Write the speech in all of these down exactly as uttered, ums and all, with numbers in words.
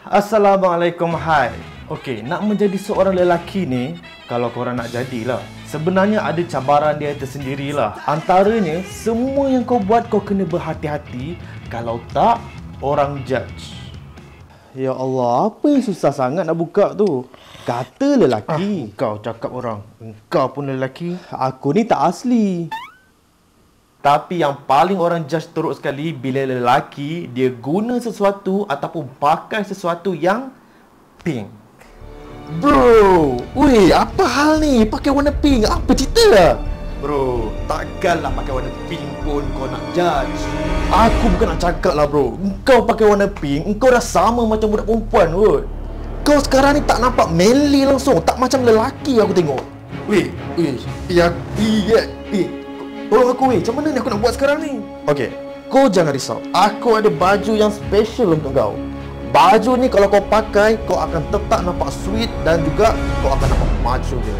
Assalamualaikum, hai. Okey, nak menjadi seorang lelaki ni, kalau korang nak jadilah, sebenarnya ada cabaran dia tersendirilah. Antaranya, semua yang kau buat kau kena berhati-hati. Kalau tak, orang judge. Ya Allah, apa yang susah sangat nak buka tu? Kata lelaki. Ah, kau cakap orang. Engkau pun lelaki. Aku ni tak asli. Tapi yang paling orang judge teruk sekali bila lelaki dia guna sesuatu ataupun pakai sesuatu yang pink. Bro, weh, apa hal ni? Pakai warna pink, apa cerita lah? Bro, takkanlah pakai warna pink pun kau nak judge. Aku bukan nak cakap lah bro. Engkau pakai warna pink, engkau dah sama macam budak perempuan kot. Kau sekarang ni tak nampak manly langsung, tak macam lelaki aku tengok. Weh, weh, ya, iya, eh. Tolong aku weh, macam mana ni aku nak buat sekarang ni? Okey, kau jangan risau. Aku ada baju yang special untuk kau. Baju ni kalau kau pakai, kau akan tetap nampak sweet dan juga kau akan nampak macho je.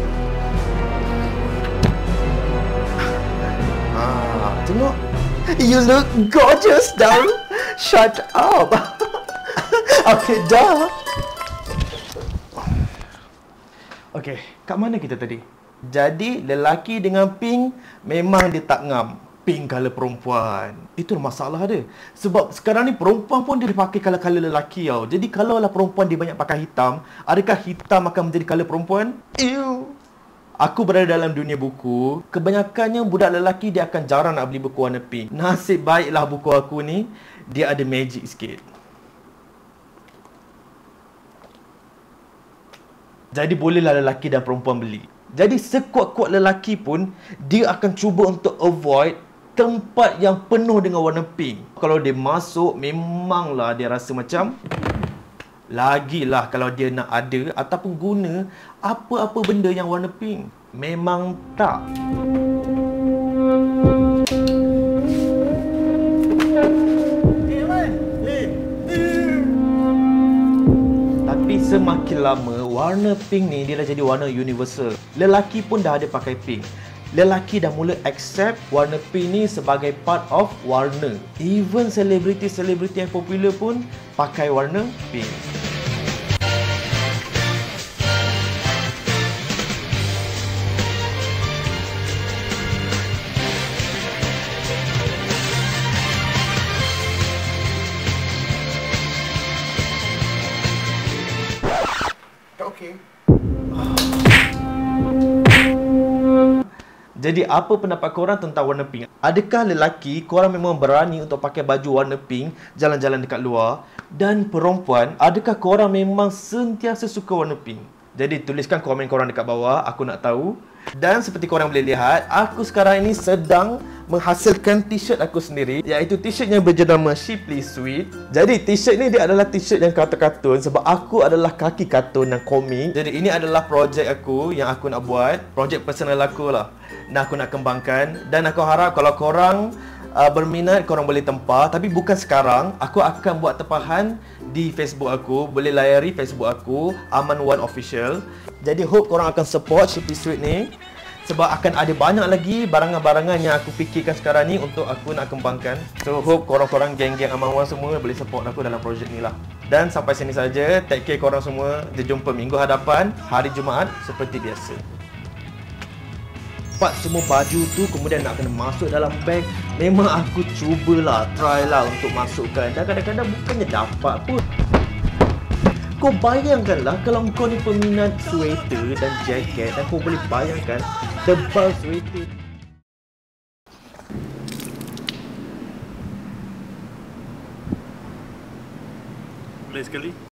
Ah, tengok. You look gorgeous, darling. Shut up. Okay, dah. Okey, kat mana kita tadi? Jadi, lelaki dengan pink memang dia tak ngam. Pink colour perempuan. Itu masalah dia. Sebab sekarang ni perempuan pun dia pakai colour-colour lelaki tau. Jadi, kalau lah perempuan dia banyak pakai hitam, adakah hitam akan menjadi colour perempuan? Ew. Aku berada dalam dunia buku. Kebanyakannya budak lelaki dia akan jarang nak beli buku warna pink. Nasib baiklah buku aku ni, dia ada magic sikit. Jadi bolehlah lelaki dan perempuan beli. Jadi sekuat-kuat lelaki pun dia akan cuba untuk avoid tempat yang penuh dengan warna pink. Kalau dia masuk, memanglah dia rasa macam lagilah kalau dia nak ada ataupun guna apa-apa benda yang warna pink. Memang tak. Tapi semakin lama, warna pink ni dia dah jadi warna universal. Lelaki pun dah ada pakai pink. Lelaki dah mula accept warna pink ni sebagai part of warna. Even selebriti-selebriti yang popular pun pakai warna pink. Okey. Jadi apa pendapat korang tentang warna pink? Adakah lelaki korang memang berani untuk pakai baju warna pink jalan-jalan dekat luar? Dan perempuan, adakah korang memang sentiasa suka warna pink? Jadi tuliskan komen korang dekat bawah, aku nak tahu. Dan seperti korang boleh lihat, aku sekarang ini sedang menghasilkan t-shirt aku sendiri, iaitu t-shirt yang berjenama Shipley Sweet. Jadi t-shirt ni dia adalah t-shirt yang kartun-kartun sebab aku adalah kaki kartun dan komik. Jadi ini adalah projek aku yang aku nak buat, projek personal aku lah. Nah, aku nak kembangkan dan aku harap kalau korang uh, berminat, korang boleh tempah. Tapi bukan sekarang, aku akan buat tempahan di Facebook aku. Boleh layari Facebook aku, Aman Wan Official. Jadi hope korang akan support Shipley Sweet ni, sebab akan ada banyak lagi barangan-barangan yang aku fikirkan sekarang ni untuk aku nak kembangkan. So hope korang-korang geng-geng Aman Wan semua boleh support aku dalam projek ni lah. Dan sampai sini saja, take care korang semua. Kita jumpa minggu hadapan, hari Jumaat seperti biasa. Dapat semua baju tu kemudian nak kena masuk dalam beg. Memang aku cubalah, try lah untuk masukkan. Dan kadang-kadang bukannya dapat pun. Kau bayangkanlah kalau kau ni peminat sweater dan jaket, dan kau boleh bayangkan tebal sweater. Boleh sekali?